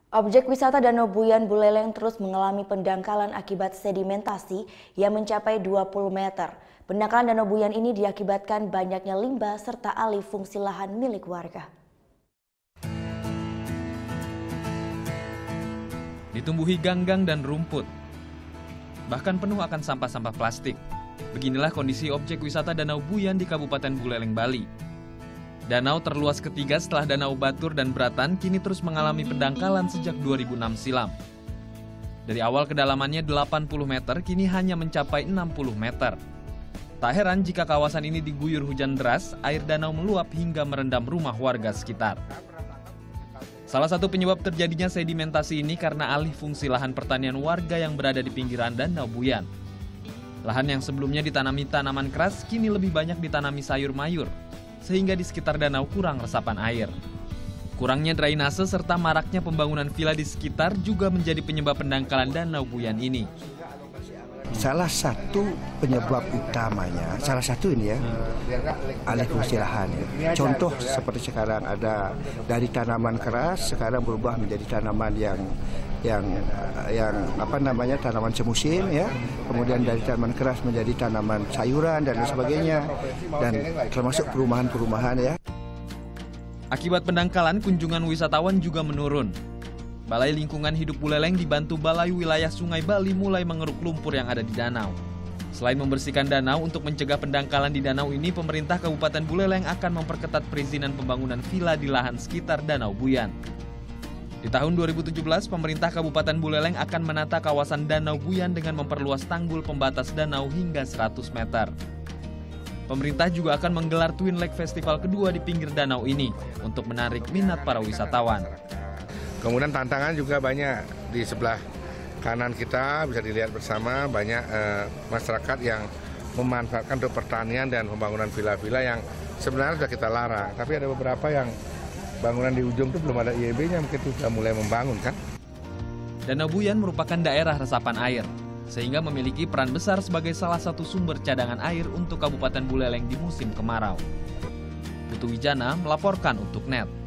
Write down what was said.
Objek wisata Danau Buyan Buleleng terus mengalami pendangkalan akibat sedimentasi yang mencapai 20 meter. Pendangkalan Danau Buyan ini diakibatkan banyaknya limbah serta alih fungsi lahan milik warga. Ditumbuhi ganggang dan rumput, bahkan penuh akan sampah-sampah plastik. Beginilah kondisi objek wisata Danau Buyan di Kabupaten Buleleng, Bali. Danau terluas ketiga setelah Danau Batur dan Bratan kini terus mengalami pendangkalan sejak 2006 silam. Dari awal kedalamannya 80 meter, kini hanya mencapai 60 meter. Tak heran jika kawasan ini diguyur hujan deras, air danau meluap hingga merendam rumah warga sekitar. Salah satu penyebab terjadinya sedimentasi ini karena alih fungsi lahan pertanian warga yang berada di pinggiran Danau Buyan. Lahan yang sebelumnya ditanami tanaman keras kini lebih banyak ditanami sayur mayur, sehingga di sekitar danau kurang resapan air. Kurangnya drainase serta maraknya pembangunan villa di sekitar juga menjadi penyebab pendangkalan Danau Buyan ini. Salah satu penyebab utamanya, salah satu ini ya, alih fungsi lahan. Contoh seperti sekarang ada dari tanaman keras sekarang berubah menjadi tanaman yang tanaman semusim ya. Kemudian dari tanaman keras menjadi tanaman sayuran dan sebagainya, dan termasuk perumahan-perumahan ya. Akibat pendangkalan, kunjungan wisatawan juga menurun. Balai Lingkungan Hidup Buleleng dibantu Balai Wilayah Sungai Bali mulai mengeruk lumpur yang ada di danau. Selain membersihkan danau, untuk mencegah pendangkalan di danau ini, pemerintah Kabupaten Buleleng akan memperketat perizinan pembangunan villa di lahan sekitar Danau Buyan. Di tahun 2017, pemerintah Kabupaten Buleleng akan menata kawasan Danau Buyan dengan memperluas tanggul pembatas danau hingga 100 meter. Pemerintah juga akan menggelar Twin Lake Festival kedua di pinggir danau ini untuk menarik minat para wisatawan. Kemudian tantangan juga banyak. Di sebelah kanan kita bisa dilihat bersama banyak masyarakat yang memanfaatkan untuk pertanian dan pembangunan villa-villa yang sebenarnya sudah kita larang. Tapi ada beberapa yang bangunan di ujung itu belum ada IEB-nya, mungkin itu sudah mulai membangun kan. Danau Buyan merupakan daerah resapan air, sehingga memiliki peran besar sebagai salah satu sumber cadangan air untuk Kabupaten Buleleng di musim kemarau. Putu Wijana melaporkan untuk NET.